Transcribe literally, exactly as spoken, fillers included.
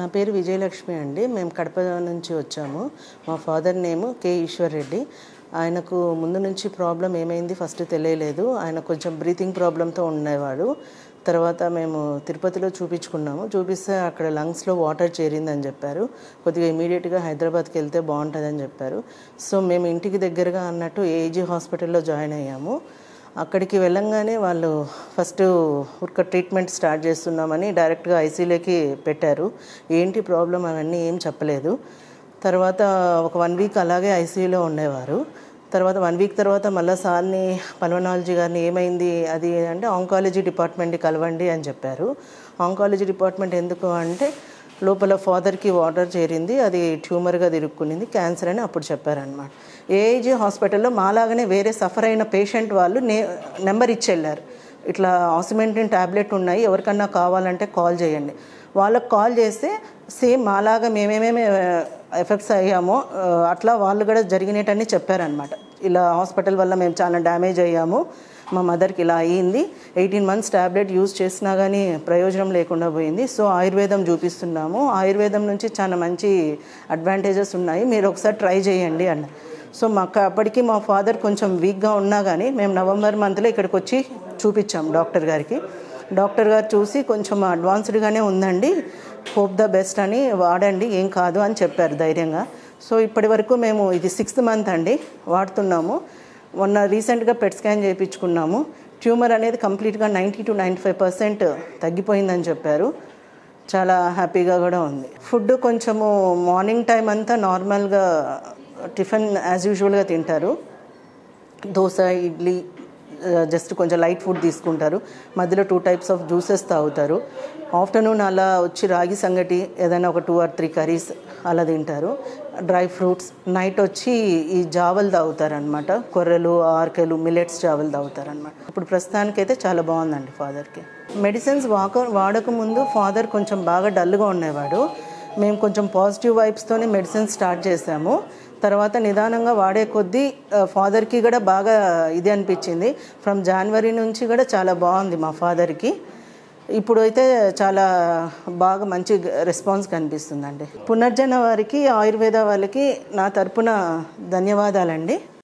పేరు విజయలక్ష్మి అండి. మేము కడప నుంచి వచ్చాము. మా father name K Eshwar Reddy. ఆయనకు ముందు నుంచి ప్రాబ్లం ఏమైంది ఫస్ట్ తెలియలేదు. ఆయన కొంచెం బ్రీతింగ్ ప్రాబ్లంతో ఉండేవాడు. తర్వాత మేము తిరుపతిలో చూపించుకున్నాము. చూపిస్తే అక్కడ లంగ్స్లో వాటర్ చేరిందని చెప్పారు. కొద్దిగా ఇమీడియట్గా హైదరాబాద్కి వెళ్తే బాగుంటుందని చెప్పారు. సో మేము ఇంటికి దగ్గరగా అన్నట్టు ఏజీ హాస్పిటల్లో జాయిన్ అయ్యాము. అక్కడికి వెళ్ళంగానే వాళ్ళు ఫస్ట్ ఒక ట్రీట్మెంట్ స్టార్ట్ చేస్తున్నామని డైరెక్ట్గా ఐసీయూలోకి పెట్టారు. ఏంటి ప్రాబ్లం అవన్నీ ఏం చెప్పలేదు. తర్వాత ఒక వన్ వీక్ అలాగే ఐసీయూలో ఉండేవారు. తర్వాత వన్ వీక్ తర్వాత మళ్ళీ సార్ని పల్మనాలజీ గారిని ఏమైంది అది అంటే ఆంకాలజీ డిపార్ట్మెంట్ని కలవండి అని చెప్పారు. ఆంకాలజీ డిపార్ట్మెంట్ ఎందుకు అంటే లోపల ఫాదర్కి వాటర్ చేరింది, అది ట్యూమర్గా తిరుక్కునింది, క్యాన్సర్ అని అప్పుడు చెప్పారనమాట. ఏఐజీ హాస్పిటల్లో మాలాగానే వేరే సఫర్ అయిన పేషెంట్ వాళ్ళు నే నెంబర్ ఇచ్చి వెళ్ళారు. ఇట్లా ఆసిమెంటిన్ ట్యాబ్లెట్ ఉన్నాయి, ఎవరికన్నా కావాలంటే కాల్ చేయండి. వాళ్ళకు కాల్ చేస్తే సేమ్ మాలాగా మేమేమేమి ఎఫెక్ట్స్ అయ్యామో అట్లా వాళ్ళు కూడా జరిగినట్టని చెప్పారనమాట. ఇలా హాస్పిటల్ వల్ల మేము చాలా డ్యామేజ్ అయ్యాము, మా మదర్కి ఇలా అయ్యింది, ఎయిటీన్ మంత్స్ ట్యాబ్లెట్ యూజ్ చేసినా కానీ ప్రయోజనం లేకుండా పోయింది. సో ఆయుర్వేదం చూపిస్తున్నాము, ఆయుర్వేదం నుంచి చాలా మంచి అడ్వాంటేజెస్ ఉన్నాయి, మీరు ఒకసారి ట్రై చేయండి అన్న. సో మాకు అప్పటికి మా ఫాదర్ కొంచెం వీక్గా ఉన్నా కానీ మేము నవంబర్ మంత్లో ఇక్కడికి వచ్చి చూపించాం డాక్టర్ గారికి. డాక్టర్ గారు చూసి కొంచెం అడ్వాన్స్డ్గానే ఉందండి, హోప్ ద బెస్ట్ అని వాడండి, ఏం కాదు అని చెప్పారు ధైర్యంగా. సో ఇప్పటి వరకు మేము ఇది సిక్స్త్ మంత్ అండి వాడుతున్నాము. మొన్న రీసెంట్గా పెట్ స్కాన్ చేయించుకున్నాము. ట్యూమర్ అనేది కంప్లీట్గా ninety two ninety five percent తగ్గిపోయిందని చెప్పారు. చాలా హ్యాపీగా కూడా ఉంది. ఫుడ్ కొంచెము మార్నింగ్ టైం అంతా నార్మల్గా టిఫిన్ యాజ్ యూజువల్గా తింటారు. దోశ, ఇడ్లీ, జస్ట్ కొంచెం లైట్ ఫుడ్ తీసుకుంటారు. మధ్యలో టూ టైప్స్ ఆఫ్ జ్యూసెస్ తాగుతారు. ఆఫ్టర్నూన్ అలా వచ్చి రాగి సంగటి ఏదైనా ఒక టూ ఆర్ త్రీ కర్రీస్ అలా తింటారు. Dry fruits. నైట్ వచ్చి ఈ జావలు తాగుతారనమాట, కొర్రలు, ఆర్కెలు, మిల్లెట్స్ జావలు తాగుతారనమాట. ఇప్పుడు ప్రస్తుతానికైతే చాలా బాగుందండి ఫాదర్కి. మెడిసిన్స్ వాక వాడకముందు ఫాదర్ కొంచెం బాగా డల్గా ఉండేవాడు. మేము కొంచెం పాజిటివ్ వైబ్స్తోనే మెడిసిన్స్ స్టార్ట్ చేసాము. తర్వాత నిదానంగా వాడే కొద్దీ ఫాదర్కి కూడా బాగా ఇది అనిపించింది. ఫ్రమ్ జనవరి నుంచి కూడా చాలా బాగుంది మా ఫాదర్కి. ఇప్పుడు అయితే చాలా బాగా మంచి రెస్పాన్స్ కనిపిస్తుందండి. పునర్జన వారికి, ఆయుర్వేద వాళ్ళకి నా తరపున ధన్యవాదాలండి.